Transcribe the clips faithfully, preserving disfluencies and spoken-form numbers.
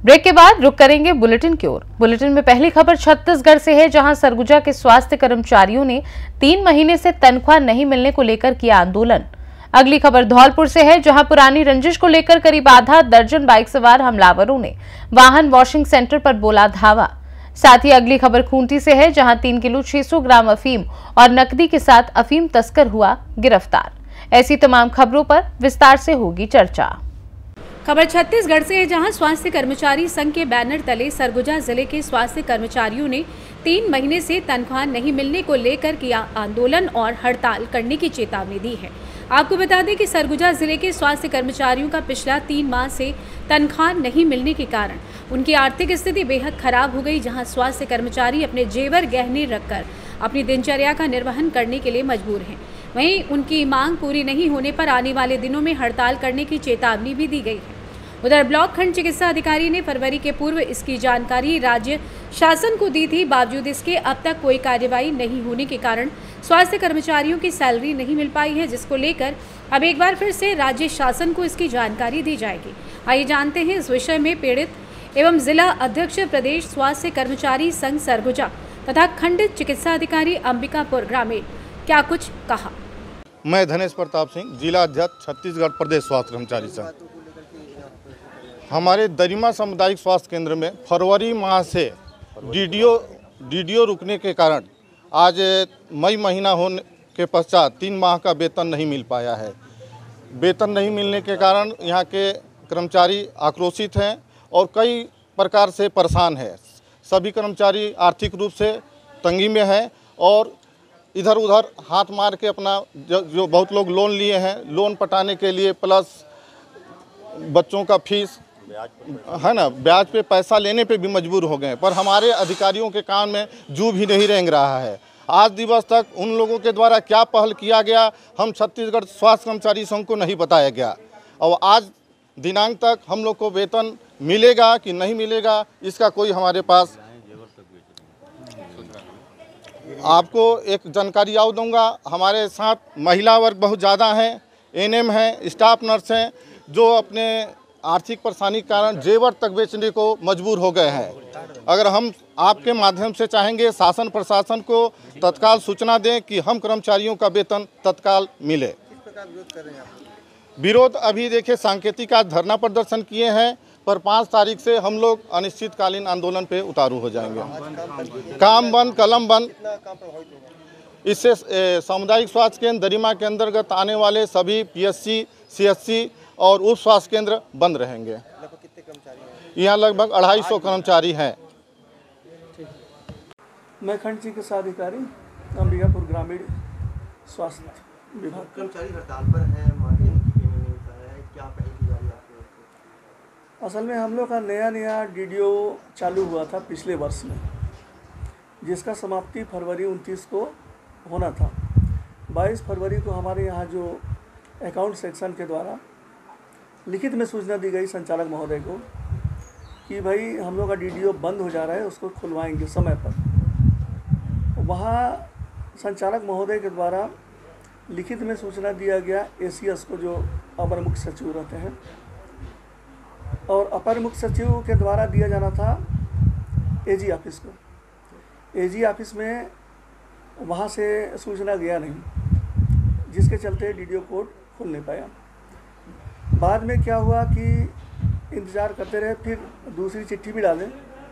Break के बाद रुक करेंगे बुलेटिन की ओर। बुलेटिन में पहली खबर छत्तीसगढ़ से है, जहां सरगुजा के स्वास्थ्य कर्मचारियों ने तीन महीने से तनख्वाह नहीं मिलने को लेकर किया आंदोलन। अगली खबर धौलपुर से है, जहां पुरानी रंजिश को लेकर करीब आधा दर्जन बाइक सवार हमलावरों ने वाहन वॉशिंग सेंटर पर बोला धावा। साथ ही अगली खबर खूंटी से है, जहां तीन किलो छह सौ ग्राम अफीम और नकदी के साथ अफीम तस्कर हुआ गिरफ्तार। ऐसी तमाम खबरों पर विस्तार से होगी चर्चा। खबर छत्तीसगढ़ से है, जहां स्वास्थ्य कर्मचारी संघ के बैनर तले सरगुजा जिले के स्वास्थ्य कर्मचारियों ने तीन महीने से तनख्वाह नहीं मिलने को लेकर किया आंदोलन और हड़ताल करने की चेतावनी दी है। आपको बता दें कि सरगुजा जिले के स्वास्थ्य कर्मचारियों का पिछला तीन माह से तनख्वाह नहीं मिलने के कारण उनकी आर्थिक स्थिति बेहद खराब हो गई, जहां स्वास्थ्य कर्मचारी अपने जेवर गहने रखकर अपनी दिनचर्या का निर्वहन करने के लिए मजबूर हैं। वहीं उनकी मांग पूरी नहीं होने पर आने वाले दिनों में हड़ताल करने की चेतावनी भी दी गई है। उधर ब्लॉक खंड चिकित्सा अधिकारी ने फरवरी के पूर्व इसकी जानकारी राज्य शासन को दी थी। बावजूद इसके अब तक कोई कार्यवाही नहीं होने के कारण स्वास्थ्य कर्मचारियों की सैलरी नहीं मिल पाई है, जिसको लेकर अब एक बार फिर से राज्य शासन को इसकी जानकारी दी जाएगी। आइए जानते हैं इस विषय में पीड़ित एवं जिला अध्यक्ष प्रदेश स्वास्थ्य कर्मचारी संघ सरगुजा तथा खंड चिकित्सा अधिकारी अंबिकापुर ग्रामीण क्या कुछ कहा। मैं धनेश प्रताप सिंह, जिला अध्यक्ष छत्तीसगढ़ प्रदेश स्वास्थ्य कर्मचारी संघ। हमारे दरिमा सामुदायिक स्वास्थ्य केंद्र में फरवरी माह से डीडीओ डीडीओ रुकने के कारण आज मई महीना होने के पश्चात तीन माह का वेतन नहीं मिल पाया है। वेतन नहीं मिलने के कारण यहाँ के कर्मचारी आक्रोशित हैं और कई प्रकार से परेशान हैं। सभी कर्मचारी आर्थिक रूप से तंगी में हैं और इधर उधर हाथ मार के अपना जो, जो बहुत लोग लोन लिए हैं, लोन पटाने के लिए प्लस बच्चों का फीस है ना, ब्याज पे पैसा लेने पे भी मजबूर हो गए। पर हमारे अधिकारियों के कान में जू भी नहीं रेंग रहा है। आज दिवस तक उन लोगों के द्वारा क्या पहल किया गया, हम छत्तीसगढ़ स्वास्थ्य कर्मचारी संघ को नहीं बताया गया। और आज दिनांक तक हम लोग को वेतन मिलेगा कि नहीं मिलेगा, इसका कोई हमारे पास आपको एक जानकारी और दूंगा। हमारे साथ महिला वर्ग बहुत ज़्यादा हैं, एनएम हैं, स्टाफ नर्स हैं, जो अपने आर्थिक परेशानी के कारण जेवर तक बेचने को मजबूर हो गए हैं। अगर हम आपके माध्यम से चाहेंगे शासन प्रशासन को तत्काल सूचना दें कि हम कर्मचारियों का वेतन तत्काल मिले। विरोध अभी देखिए सांकेतिक आज धरना प्रदर्शन किए हैं, पर पाँच तारीख से हम लोग अनिश्चितकालीन आंदोलन पे उतारू हो जाएंगे। काम बंद कलम बंद। इससे सामुदायिक स्वास्थ्य केंद्र दरिमा के अंतर्गत आने वाले सभी पीएससी, सीएससी और उप स्वास्थ्य केंद्र बंद रहेंगे। यहाँ लगभग अढ़ाई सौ कर्मचारी हैं। मैं खंड चिकित्सा अधिकारी अंबिकापुर ग्रामीण स्वास्थ्य विभाग। कर्मचारी हड़ताल पर है, मांगे की पेमेंट नहीं मिल रहा है, क्या पहल की जा रही है आपके? असल में हम लोग का नया नया डीडीओ चालू हुआ था पिछले वर्ष में, जिसका समाप्ति फरवरी उनतीस को होना था। बाईस फरवरी को हमारे यहाँ जो अकाउंट सेक्शन के द्वारा लिखित में सूचना दी गई संचालक महोदय को कि भाई हम लोग का डीडीओ बंद हो जा रहा है, उसको खुलवाएंगे समय पर। वहाँ संचालक महोदय के द्वारा लिखित में सूचना दिया गया एसीएस को, जो अपर मुख्य सचिव रहते हैं, और अपर मुख्य सचिव के द्वारा दिया जाना था एजी ऑफिस को। एजी ऑफिस में वहाँ से सूचना गया नहीं, जिसके चलते डीडीओ कोड खुल नहीं पाया। बाद में क्या हुआ कि इंतज़ार करते रहे, फिर दूसरी चिट्ठी भी डालें,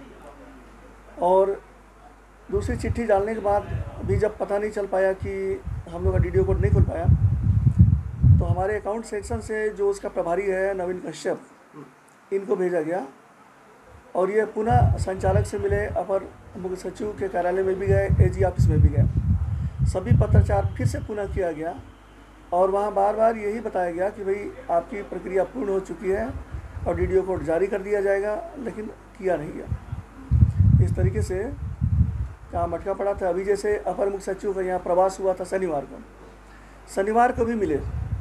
और दूसरी चिट्ठी डालने के बाद भी जब पता नहीं चल पाया कि हम लोग का डीडीओ कोड नहीं खुल पाया, तो हमारे अकाउंट सेक्शन से जो उसका प्रभारी है नवीन कश्यप, इनको भेजा गया और ये पुनः संचालक से मिले, अपर मुख्य सचिव के कार्यालय में भी गए, एजी ऑफिस में भी गए। सभी पत्राचार फिर से पुनः किया गया और वहाँ बार बार यही बताया गया कि भाई आपकी प्रक्रिया पूर्ण हो चुकी है और डीडीओ कोड जारी कर दिया जाएगा, लेकिन किया नहीं गया। इस तरीके से काम अटका पड़ा था। अभी जैसे अपर मुख्य सचिव का यहाँ प्रवास हुआ था शनिवार को, शनिवार को भी मिले,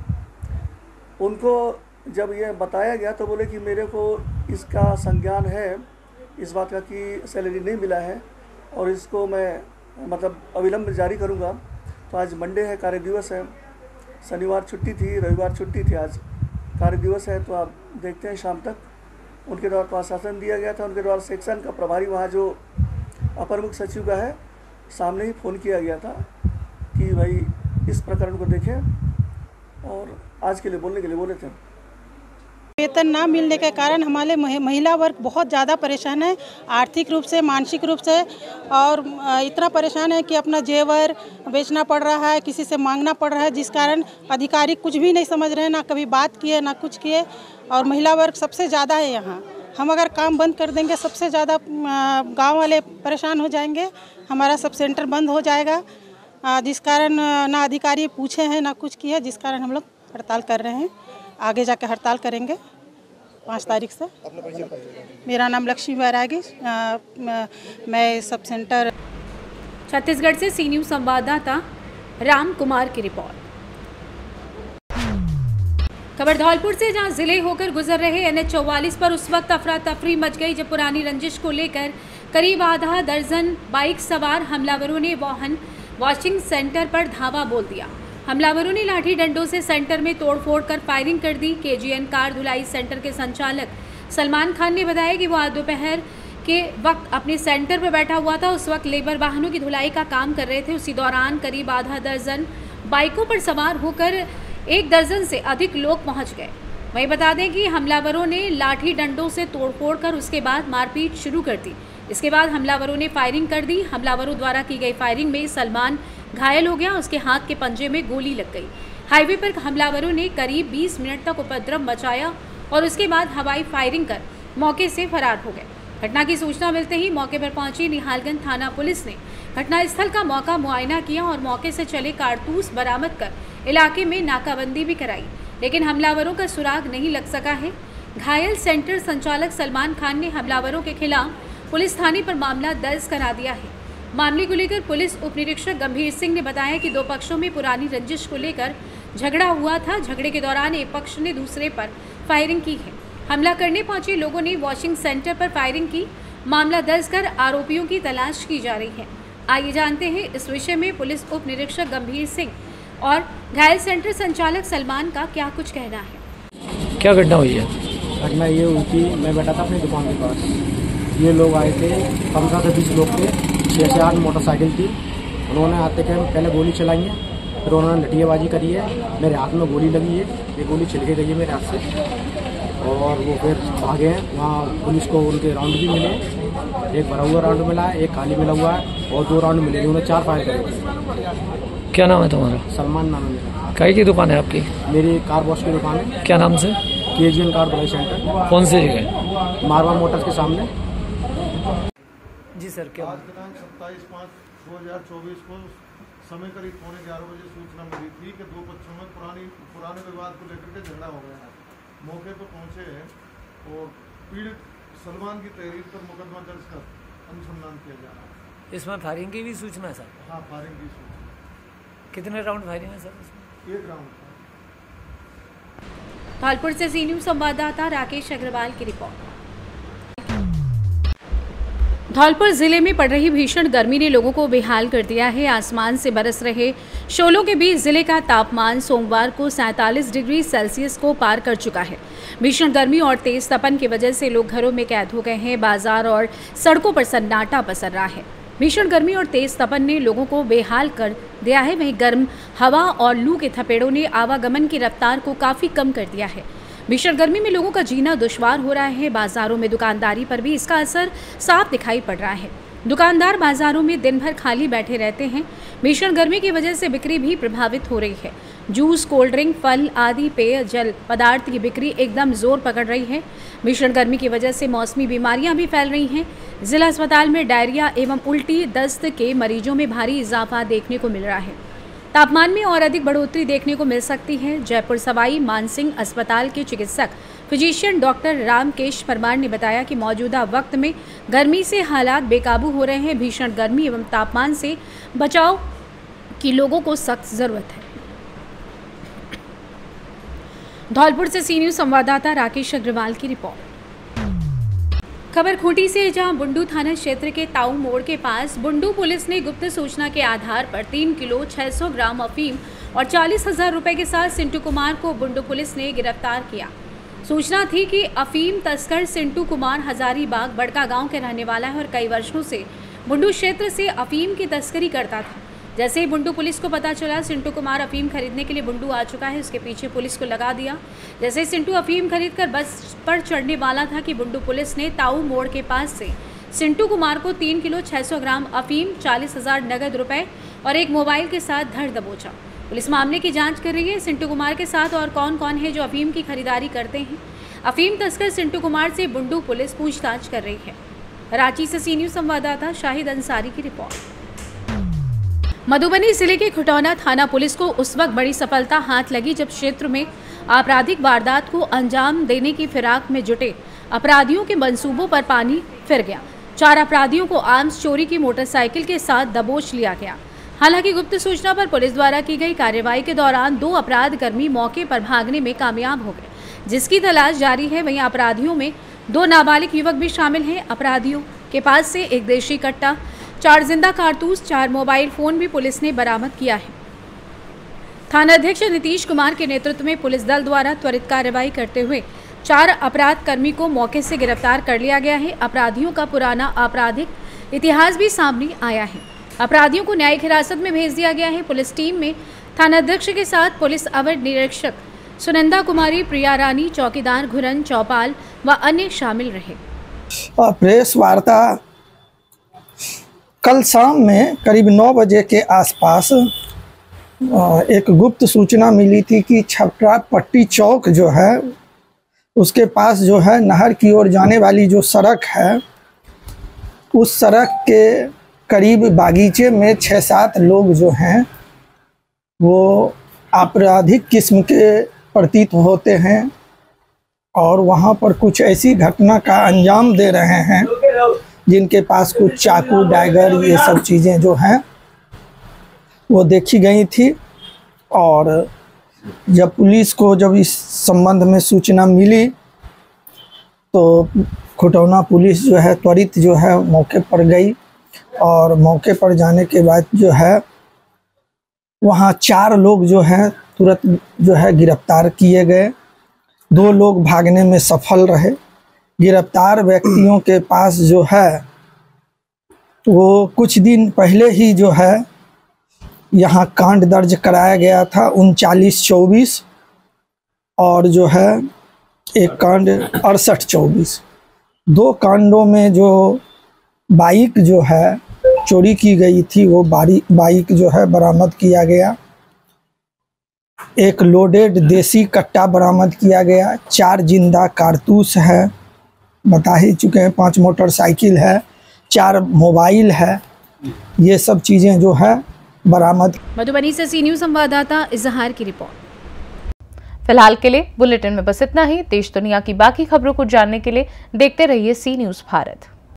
उनको जब ये बताया गया तो बोले कि मेरे को इसका संज्ञान है इस बात का कि सैलरी नहीं मिला है और इसको मैं मतलब अविलंब जारी करूँगा। तो आज मंडे है, कार्य दिवस है, शनिवार छुट्टी थी, रविवार छुट्टी थी, आज कार्य दिवस है, तो आप देखते हैं शाम तक उनके द्वारा तो आश्वासन दिया गया था, उनके द्वारा सेक्शन का प्रभारी वहाँ जो अपर मुख्य सचिव का है सामने ही फ़ोन किया गया था कि भाई इस प्रकरण को देखें और आज के लिए बोलने के लिए बोले थे। वेतन ना मिलने के कारण हमारे महिला वर्ग बहुत ज़्यादा परेशान है, आर्थिक रूप से, मानसिक रूप से, और इतना परेशान है कि अपना जेवर बेचना पड़ रहा है, किसी से मांगना पड़ रहा है, जिस कारण अधिकारी कुछ भी नहीं समझ रहे हैं, ना कभी बात किए ना कुछ किए। और महिला वर्ग सबसे ज़्यादा है यहाँ। हम अगर काम बंद कर देंगे सबसे ज़्यादा गाँव वाले परेशान हो जाएंगे, हमारा सब सेंटर बंद हो जाएगा, जिस कारण ना अधिकारी पूछे हैं ना कुछ किए, जिस कारण हम लोग हड़ताल कर रहे हैं। आगे जाकर हड़ताल करेंगे पाँच तारीख से। मेरा नाम लक्ष्मी बैरागी, मैं सब सेंटर। छत्तीसगढ़ से सी न्यूज़ संवाददाता राम कुमार की रिपोर्ट। खबर धौलपुर से, जहां जिले होकर गुजर रहे एन एच चौवालीस पर उस वक्त अफरा तफरी मच गई जब पुरानी रंजिश को लेकर करीब आधा दर्जन बाइक सवार हमलावरों ने वाहन वॉशिंग सेंटर पर धावा बोल दिया। हमलावरों ने लाठी डंडों से सेंटर में तोड़फोड़ कर फायरिंग कर दी। के जी एन कार धुलाई सेंटर के संचालक सलमान खान ने बताया कि वो आज दोपहर के वक्त अपने सेंटर पर बैठा हुआ था। उस वक्त लेबर वाहनों की धुलाई का काम कर रहे थे। उसी दौरान करीब आधा दर्जन बाइकों पर सवार होकर एक दर्जन से अधिक लोग पहुंच गए। वहीं बता दें कि हमलावरों ने लाठी डंडों से तोड़फोड़ कर उसके बाद मारपीट शुरू कर दी। इसके बाद हमलावरों ने फायरिंग कर दी। हमलावरों द्वारा की गई फायरिंग में सलमान घायल हो गया, उसके हाथ के पंजे में गोली लग गई। हाईवे पर हमलावरों ने करीब बीस मिनट तक उपद्रव मचाया और उसके बाद हवाई फायरिंग कर मौके से फरार हो गए। घटना की सूचना मिलते ही मौके पर पहुंची निहालगंज थाना पुलिस ने घटनास्थल का मौका मुआयना किया और मौके से चले कारतूस बरामद कर इलाके में नाकाबंदी भी कराई, लेकिन हमलावरों का सुराग नहीं लग सका है। घायल सेंटर संचालक सलमान खान ने हमलावरों के खिलाफ पुलिस थाने पर मामला दर्ज करा दिया है। मामले को लेकर पुलिस उप निरीक्षक गंभीर सिंह ने बताया कि दो पक्षों में पुरानी रंजिश को लेकर झगड़ा हुआ था। झगड़े के दौरान एक पक्ष ने दूसरे पर फायरिंग की है। हमला करने पहुंचे लोगों ने वॉशिंग सेंटर पर फायरिंग की। मामला दर्ज कर आरोपियों की तलाश की जा रही है। आइए जानते हैं इस विषय में पुलिस उप निरीक्षक गंभीर सिंह और घायल सेंटर संचालक सलमान का क्या कुछ कहना है। क्या घटना हुई है? घटना ये हुई थी, मैं बैठा था अपनी दुकान के पास, ये लोग आए थे, पंद्रह से बीस लोग थे, छः से आठ मोटरसाइकिल थी। उन्होंने आते के पहले गोली चलाई है, फिर उन्होंने लठियाबाजी करी है, मेरे हाथ में गोली लगी है, ये गोली छिल के गई है मेरे हाथ से, और वो फिर भागे हैं। वहाँ पुलिस को उनके राउंड भी मिले, एक भरा हुआ राउंड मिला है, एक खाली मिला हुआ है और दो राउंड मिले, उन्होंने चार फायर करे। क्या नाम है तुम्हारा? सलमान नाम है मेरा। कई की दुकान है आपकी? मेरी कार वॉश की दुकान है। क्या नाम से? के जी एन कार धुलाई सेंटर। कौन सी जगह? मारवा मोटर्स के सामने। जी सर, क्या आज दिनांक सत्ताईस पाँच दो हज़ार चौबीस को समय करीब पौने ग्यारह बजे सूचना मिली थी कि दो पक्षों में पुरानी पुराने विवाद को लेकर के झगड़ा हो गया है। मौके पर पहुंचे और पीड़ित सलमान की तहरीर पर मुकदमा दर्ज कर अनुसंधान किया जा रहा है। इसमें फायरिंग की भी सूचना है सर? हाँ, फायरिंग की सूचना। कितने राउंड फायरिंग है सर इसमें? एक राउंड। धौलपुर से सी न्यूज़ संवाददाता राकेश अग्रवाल की रिपोर्ट। धौलपुर जिले में पड़ रही भीषण गर्मी ने लोगों को बेहाल कर दिया है। आसमान से बरस रहे शोलों के बीच जिले का तापमान सोमवार को सैंतालीस डिग्री सेल्सियस को पार कर चुका है। भीषण गर्मी और तेज तपन की वजह से लोग घरों में कैद हो गए हैं। बाजार और सड़कों पर सन्नाटा पसर रहा है। भीषण गर्मी और तेज तपन ने लोगों को बेहाल कर दिया है। वहीं गर्म हवा और लू के थपेड़ों ने आवागमन की रफ्तार को काफ़ी कम कर दिया है। भीषण गर्मी में लोगों का जीना दुश्वार हो रहा है। बाजारों में दुकानदारी पर भी इसका असर साफ दिखाई पड़ रहा है। दुकानदार बाजारों में दिन भर खाली बैठे रहते हैं। भीषण गर्मी की वजह से बिक्री भी प्रभावित हो रही है। जूस, कोल्ड ड्रिंक, फल आदि पेय जल पदार्थ की बिक्री एकदम जोर पकड़ रही है। भीषण गर्मी की वजह से मौसमी बीमारियां भी फैल रही हैं। जिला अस्पताल में डायरिया एवं उल्टी दस्त के मरीजों में भारी इजाफा देखने को मिल रहा है। तापमान में और अधिक बढ़ोतरी देखने को मिल सकती है। जयपुर सवाई मानसिंह अस्पताल के चिकित्सक फिजिशियन डॉक्टर रामकेश परमार ने बताया कि मौजूदा वक्त में गर्मी से हालात बेकाबू हो रहे हैं। भीषण गर्मी एवं तापमान से बचाव की लोगों को सख्त जरूरत है। धौलपुर से सी न्यूज़ संवाददाता राकेश अग्रवाल की रिपोर्ट। खबर खूंटी से, जहां बुंडू थाना क्षेत्र के ताऊ मोड़ के पास बुंडू पुलिस ने गुप्त सूचना के आधार पर तीन किलो छह सौ ग्राम अफीम और चालीस हजार रुपए के साथ सिंटू कुमार को बुंडू पुलिस ने गिरफ्तार किया। सूचना थी कि अफीम तस्कर सिंटू कुमार हजारीबाग बड़का गांव के रहने वाला है और कई वर्षों से बुंडू क्षेत्र से अफीम की तस्करी करता था। जैसे ही बुंडू पुलिस को पता चला सिंटू कुमार अफीम खरीदने के लिए बुंडू आ चुका है, उसके पीछे पुलिस को लगा दिया। जैसे ही सिंटू अफीम खरीदकर बस पर चढ़ने वाला था कि बुंडू पुलिस ने ताऊ मोड़ के पास से सिंटू कुमार को तीन किलो छह सौ ग्राम अफीम, चालीस हजार नगद रुपए और एक मोबाइल के साथ धर दबोचा। पुलिस मामले की जांच कर रही है। सिंटू कुमार के साथ और कौन कौन है जो अफीम की खरीदारी करते हैं। अफीम तस्कर सिंटू कुमार से बुंडू पुलिस पूछताछ कर रही है। रांची से सी न्यूज संवाददाता शाहिद अंसारी की रिपोर्ट। मधुबनी जिले के खुटौना थाना पुलिस को उस वक्त बड़ी सफलता हाथ लगी जब क्षेत्र में आपराधिक वारदात को अंजाम देने की फिराक में जुटे अपराधियों के मंसूबों पर पानी फिर गया। चार अपराधियों को आर्म्स चोरी की मोटरसाइकिल के साथ दबोच लिया गया। हालांकि गुप्त सूचना पर पुलिस द्वारा की गई कार्रवाई के दौरान दो अपराध कर्मी मौके पर भागने में कामयाब हो गए, जिसकी तलाश जारी है। वहीं अपराधियों में दो नाबालिग युवक भी शामिल हैं। अपराधियों के पास से एक देशी कट्टा, चार जिंदा कारतूस, चार मोबाइल फोन भी पुलिस ने बरामद किया है। थानाध्यक्ष नीतीश कुमार के नेतृत्व में पुलिस दल द्वारा त्वरित कार्रवाई करते हुए चार अपराध कर्मी को मौके से गिरफ्तार कर लिया गया है। अपराधियों का पुराना आपराधिक इतिहास भी सामने आया है। अपराधियों को न्यायिक हिरासत में भेज दिया गया है। पुलिस टीम में थानाध्यक्ष के साथ पुलिस अवर निरीक्षक सुनंदा कुमारी, प्रिया रानी, चौकीदार घुरन चौपाल व अन्य शामिल रहे। प्रेस वार्ता कल शाम में करीब नौ बजे के आसपास एक गुप्त सूचना मिली थी कि छपरा पट्टी चौक जो है उसके पास जो है नहर की ओर जाने वाली जो सड़क है, उस सड़क के करीब बागीचे में छः सात लोग जो हैं वो आपराधिक किस्म के प्रतीत होते हैं और वहाँ पर कुछ ऐसी घटना का अंजाम दे रहे हैं जिनके पास कुछ चाकू, डैगर, ये सब चीज़ें जो हैं वो देखी गई थी। और जब पुलिस को जब इस संबंध में सूचना मिली तो खुटौना पुलिस जो है त्वरित जो है मौके पर गई और मौके पर जाने के बाद जो है वहाँ चार लोग जो हैं तुरंत जो है गिरफ्तार किए गए। दो लोग भागने में सफल रहे। गिरफ्तार व्यक्तियों के पास जो है वो कुछ दिन पहले ही जो है यहाँ कांड दर्ज कराया गया था उनचालीस चौबीस और जो है एक कांड अड़सठ चौबीस। दो कांडों में जो बाइक जो है चोरी की गई थी वो बारी बाइक जो है बरामद किया गया। एक लोडेड देसी कट्टा बरामद किया गया। चार जिंदा कारतूस है, बता ही चुके हैं। पांच मोटरसाइकिल है, चार मोबाइल है, ये सब चीज़ें जो है बरामद। मधुबनी से सी न्यूज संवाददाता इजहार की रिपोर्ट। फिलहाल के लिए बुलेटिन में बस इतना ही। देश दुनिया की बाकी खबरों को जानने के लिए देखते रहिए सी न्यूज भारत।